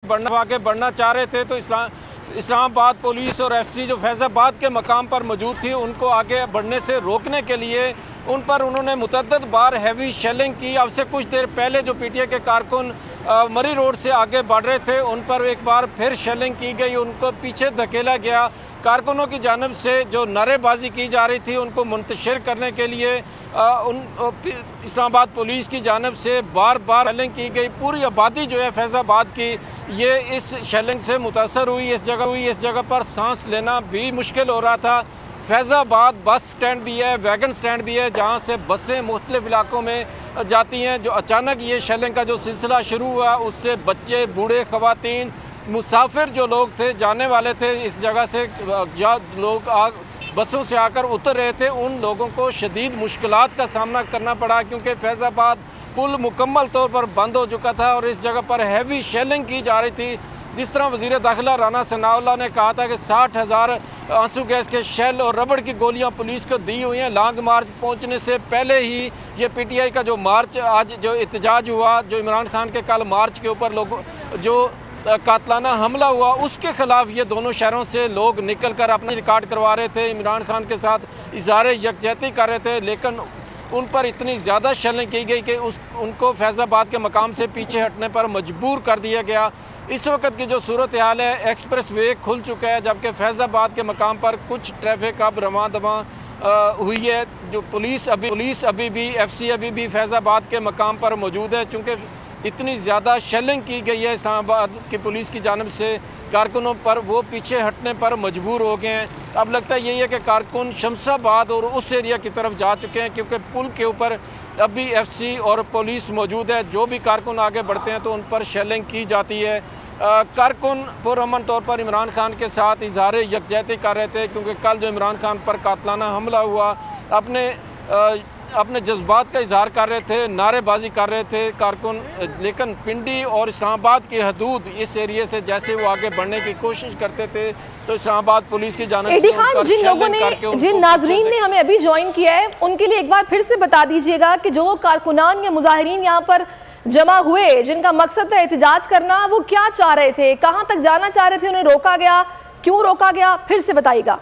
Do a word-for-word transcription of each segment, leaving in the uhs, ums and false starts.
बढ़ना आगे बढ़ना चाह रहे थे तो इस्लाम इस्लामाबाद पुलिस और एफसी जो फैज़ाबाद के मकाम पर मौजूद थी उनको आगे बढ़ने से रोकने के लिए उन पर उन्होंने मुतअद्दिद बार हैवी शेलिंग की। अब से कुछ देर पहले जो पीटीआई के कारकुन मरी रोड से आगे बढ़ रहे थे उन पर एक बार फिर शेलिंग की गई, उनको पीछे धकेला गया। कारकुनों की जानब से जो नारेबाजी की जा रही थी उनको मुंतशिर करने के लिए आ, उन इस्लामाबाद पुलिस की जानब से बार बार शेलिंग की गई। पूरी आबादी जो है फैज़ाबाद की ये इस शेलिंग से मुतासर हुई, इस जगह हुई इस जगह पर सांस लेना भी मुश्किल हो रहा था। फैज़ाबाद बस स्टैंड भी है, वैगन स्टैंड भी है जहाँ से बसें मुख्तलिफ इलाकों में जाती हैं। जो अचानक ये शेलिंग का जो सिलसिला शुरू हुआ उससे बच्चे, बूढ़े, ख़वातीन, मुसाफिर जो लोग थे, जाने वाले थे इस जगह से, जो लोग आ बसों से आकर उतर रहे थे, उन लोगों को शदीद मुश्किलात का सामना करना पड़ा क्योंकि फैज़ाबाद पुल मुकम्मल तौर पर बंद हो चुका था और इस जगह पर हैवी शेलिंग की जा रही थी। जिस तरह वज़ीर दाखिला राना सनाउल्लाह ने कहा था कि साठ हज़ार आंसू गैस के शेल और रबड़ की गोलियां पुलिस को दी हुई हैं। लॉन्ग मार्च पहुंचने से पहले ही ये पीटीआई का जो मार्च आज जो एहतजाज हुआ, जो इमरान खान के कल मार्च के ऊपर लोगों जो कातलाना हमला हुआ उसके ख़िलाफ़ ये दोनों शहरों से लोग निकल कर अपनी रिकॉर्ड करवा रहे थे, इमरान खान के साथ इज़हार यकजहती कर रहे थे, लेकिन उन पर इतनी ज़्यादा शेलिंग की गई कि उस उनको फैज़ाबाद के मकाम से पीछे हटने पर मजबूर कर दिया गया। इस वक्त की जो सूरत हाल है, एक्सप्रेस वे खुल चुका है जबकि फैज़ाबाद के मकाम पर कुछ ट्रैफिक अब रवां दवां हुई है। जो पुलिस अभी पुलिस अभी भी एफ सी अभी भी फैज़ाबाद के मकाम पर मौजूद है चूँकि इतनी ज़्यादा शेलिंग की गई है इस्लामाबाद की पुलिस की जानब से कारकुनों पर, वो पीछे हटने पर मजबूर हो गए हैं। अब लगता है यही है कि कारकुन शमशाबाद और उस एरिया की तरफ जा चुके हैं क्योंकि पुल के ऊपर अभी एफसी और पुलिस मौजूद है। जो भी कारकुन आगे बढ़ते हैं तो उन पर शेलिंग की जाती है। कारकुन पुरअमन तौर पर इमरान खान के साथ इज़हार यकजहती कर रहे थे क्योंकि कल जो इमरान खान पर कातलाना हमला हुआ अपने आ, अपने जज्बात का इजहार कर रहे थे, नारेबाजी कर रहे थे कारकुन, लेकिन पिंडी और इस्लामाबाद की हदूद इस एरिए से जैसे वो आगे बढ़ने की कोशिश करते थे तो इस्लामाबाद पुलिस की जानब से खान, जिन लोगों ने जिन नाजरीन ने हमें अभी ज्वाइन किया है उनके लिए एक बार फिर से बता दीजिएगा कि जो कारकुनान या मुजाहिरीन यहाँ पर जमा हुए जिनका मकसद था एहतजाज करना, वो क्या चाह रहे थे, कहाँ तक जाना चाह रहे थे, उन्हें रोका गया, क्यों रोका गया, फिर से बताइएगा।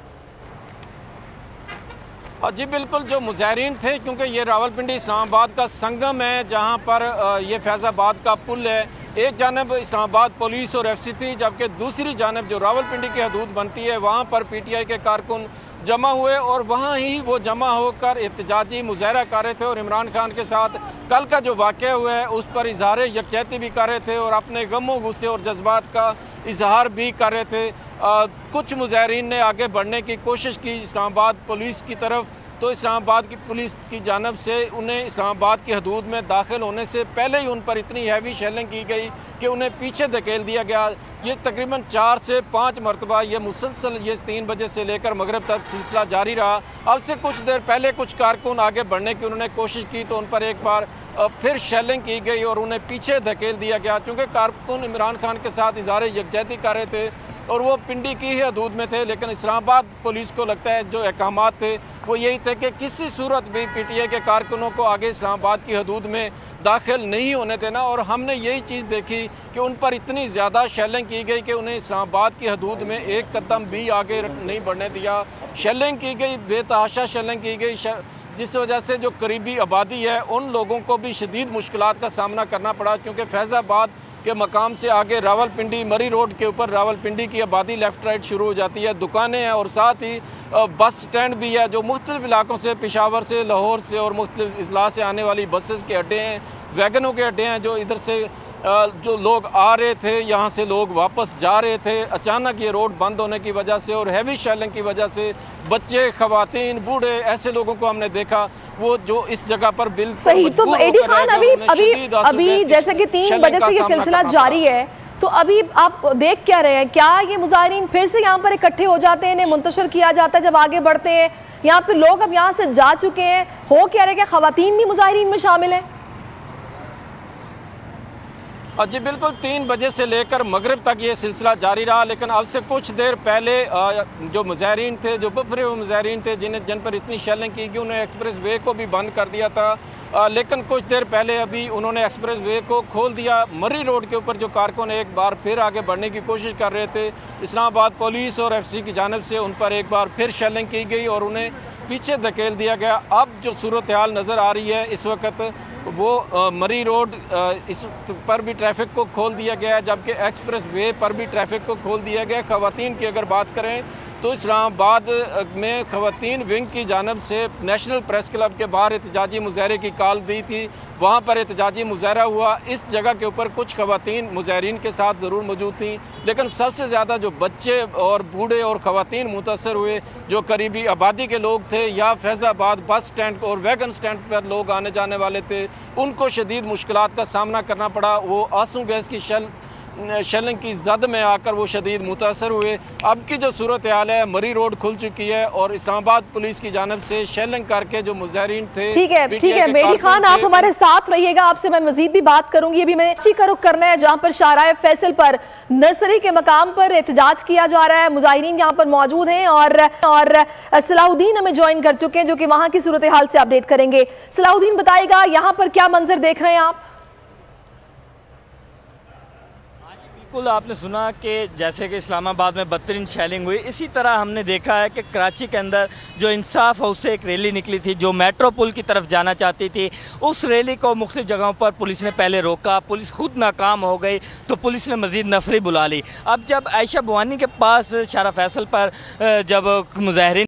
जी बिल्कुल, जो मुजाहिरीन थे क्योंकि ये रावलपिंडी इस्लामाबाद का संगम है जहाँ पर ये फैज़ाबाद का पुल है, एक जानब इस्लामाबाद पुलिस और एफसी थी जबकि दूसरी जानब जो रावलपिंडी की हदूद बनती है वहाँ पर पीटीआई के कारकुन जमा हुए और वहाँ ही वो जमा होकर एहतजाजी मुजाहरा कर रहे थे और इमरान खान के साथ कल का जो वाक़या हुआ है उस पर इजहार यकजहती भी कर रहे थे और अपने गमों गुस्से और जज्बात का इजहार भी कर रहे थे। आ, कुछ मुजाहिरीन ने आगे बढ़ने की कोशिश की इस्लामाबाद पुलिस की तरफ, तो इस्लामाबाद की पुलिस की जानब से उन्हें इस्लामाबाद की हदूद में दाखिल होने से पहले ही उन पर इतनी हैवी शेलिंग की गई कि उन्हें पीछे धकेल दिया गया। ये तकरीबन चार से पाँच मरतबा ये मुसलसल ये तीन बजे से लेकर मगरब तक सिलसिला जारी रहा। अब से कुछ देर पहले कुछ कारकुन आगे बढ़ने की उन्होंने कोशिश की तो उन पर एक बार फिर शेलिंग की गई और उन्हें पीछे धकेल दिया गया चूँकि कारकुन इमरान खान के साथ इजहार यकजहती कर रहे थे और वो पिंडी की ही हदूद में थे। लेकिन इस्लामाबाद पुलिस को लगता है जो अहकामात थे वो यही थे कि किसी सूरत भी पीटीआई के कारकुनों को आगे इस्लामाबाद की हदूद में दाखिल नहीं होने देना। और हमने यही चीज़ देखी कि उन पर इतनी ज़्यादा शेलिंग की गई कि उन्हें इस्लामाबाद की हदूद में एक कदम भी आगे नहीं बढ़ने दिया। शेलिंग की गई, बेतहाशा शेलिंग की गई, जिस वजह से जो करीबी आबादी है उन लोगों को भी शदीद मुश्किलात का सामना करना पड़ा क्योंकि फैज़ाबाद के मकाम से आगे रावलपिंडी मरी रोड के ऊपर रावलपिंडी की आबादी लेफ़्ट राइट शुरू हो जाती है, दुकानें हैं और साथ ही बस स्टैंड भी है जो मुख्तलिफ़ इलाकों से, पेशावर से, लाहौर से और मुख्तलिफ़ अजला से आने वाली बसेस के अड्डे हैं, वैगनों के अड्डे हैं जो इधर से जो लोग आ रहे थे यहाँ से लोग वापस जा रहे थे। अचानक ये रोड बंद होने की वजह से और हैवी शेलिंग की वजह से बच्चे, ख़वातीन, बूढ़े ऐसे लोगों को हमने देखा वो जो इस जगह पर बिल्कुल सही। तो एडी खान अभी अभी अभी जैसे कि तीन बजे से ये सिलसिला जारी है तो अभी आप देख क्या रहे हैं, क्या ये मुजाहिरीन फिर से यहाँ पर इकट्ठे हो जाते हैं, इन्हें मुंतशिर किया जाता है जब आगे बढ़ते हैं? यहाँ पे लोग अब यहाँ से जा चुके हैं, हो क्या रहे, क्या ख़वातीन भी मुजाहिरीन में शामिल हैं? जी बिल्कुल, तीन बजे से लेकर मगरिब तक ये सिलसिला जारी रहा, लेकिन अब से कुछ देर पहले जो मुजाहिरीन थे, जो बफरे हुए मुजाहिरीन थे, जिन्हें जिन पर इतनी शेलिंग की गई, उन्होंने एक्सप्रेस वे को भी बंद कर दिया था। आ, लेकिन कुछ देर पहले अभी उन्होंने एक्सप्रेस वे को खोल दिया। मरी रोड के ऊपर जो कारकुन एक बार फिर आगे बढ़ने की कोशिश कर रहे थे, इस्लामाबाद पुलिस और एफ सी की जानिब से उन पर एक बार फिर शेलिंग की गई और उन्हें पीछे धकेल दिया गया। अब जो सूरत हाल नज़र आ रही है इस वक्त, वो आ, मरी रोड आ, इस पर भी ट्रैफिक को खोल दिया गया है, जबकि एक्सप्रेस वे पर भी ट्रैफिक को खोल दिया गया है। ख़वातीन की अगर बात करें तो इस्लामाबाद में ख़वातीन विंग की जानिब से नेशनल प्रेस क्लब के बाहर एहतजाजी मुजाहरे की कॉल दी थी, वहाँ पर एहतजाजी मुजाहरा हुआ। इस जगह के ऊपर कुछ ख़वातीन मुजाहरीन के साथ ज़रूर मौजूद थी, लेकिन सबसे ज़्यादा जो बच्चे और बूढ़े और ख़वातीन मुतासर हुए, जो करीबी आबादी के लोग थे या फैज़ाबाद बस स्टैंड और वैगन स्टैंड पर लोग आने जाने वाले थे, उनको शदीद मुश्किलात का सामना करना पड़ा। वो आंसू गैस की शल शेलिंग की जद में आकर वो शदीद मुतासर हुए। अब की जो सूरत हाल है, मरी रोड खुल चुकी है और इस्लामाबाद पुलिस की जानिब से शेलिंग करके जो मुजाहिरीन थे। ठीक है ठीक है मेहदी खान, आप हमारे साथ रहिएगा, आपसे मैं मजीद भी बात करूंगी। अभी मैं अच्छी का रुख करना है जहां पर शाहराह फैसल पर नर्सरी के मकाम पर एहतजाज किया जा रहा है। मुजाहिरीन यहाँ पर मौजूद हैं और और सलाहुद्दीन हमें ज्वाइन कर चुके हैं, जो कि वहाँ की सूरत हाल से अपडेट करेंगे। सलाहुद्दीन, बताइएगा यहाँ पर क्या मंजर देख रहे हैं आप? बिल्कुल, आपने सुना कि जैसे कि इस्लामाबाद में बदतरीन शेलिंग हुई, इसी तरह हमने देखा है कि कराची के अंदर जो इंसाफ हाउस से एक रैली निकली थी जो मेट्रो पुल की तरफ जाना चाहती थी, उस रैली को मुख्तलिफ जगहों पर पुलिस ने पहले रोका। पुलिस खुद नाकाम हो गई तो पुलिस ने मज़ीद नफरी बुला ली। अब जब आयशा बुआनी के पास शाहराह फैसल पर जब मुजाहिरीन